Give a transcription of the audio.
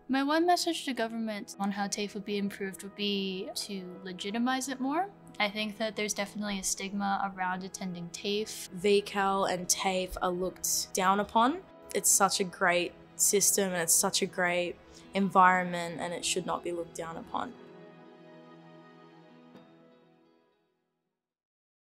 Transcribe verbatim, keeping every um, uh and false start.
My one message to government on how TAFE would be improved would be to legitimize it more. I think that there's definitely a stigma around attending TAFE. V CAL and TAFE are looked down upon. It's such a great system and it's such a great environment, and it should not be looked down upon.